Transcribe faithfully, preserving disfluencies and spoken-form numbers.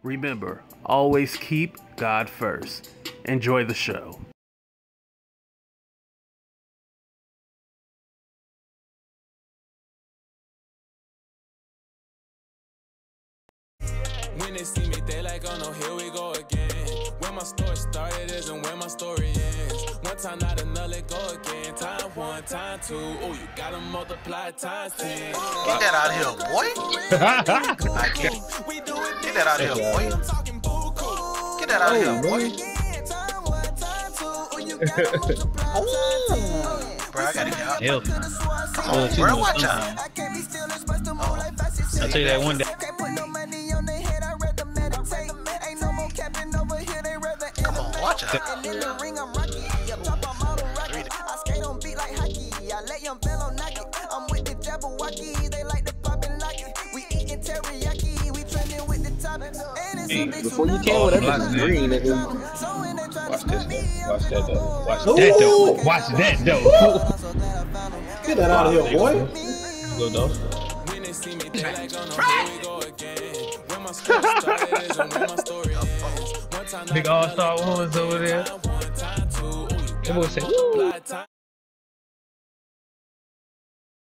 Remember, always keep God first. Enjoy the show. When they see me, they like, oh no, here we go again. Where my story started isn't where my story ends. One time, not another, let go again. Time one, time two. Oh, you gotta multiply times ten. Get that out of here, boy. I can't. Get that out of here, boy. Get that out of here, boy. Oh, bro, I gotta get out. Help. Come on, bro, watch out. I'll tell you that one day. Come on, watch out. Hey, before you came with everything green, nigga. Watch this though. Watch that though. Watch that though. Watch that though. Get that out of here, boy. Go though. Big all-star ones over there. That boy say, woo.